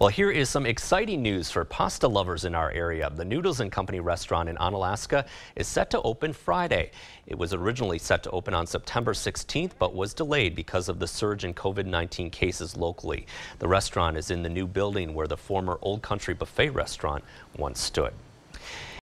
Well, here is some exciting news for pasta lovers in our area. The Noodles Company restaurant in Onalaska is set to open Friday. It was originally set to open on September 16th, but was delayed because of the surge in COVID-19 cases locally. The restaurant is in the new building where the former Old Country Buffet restaurant once stood.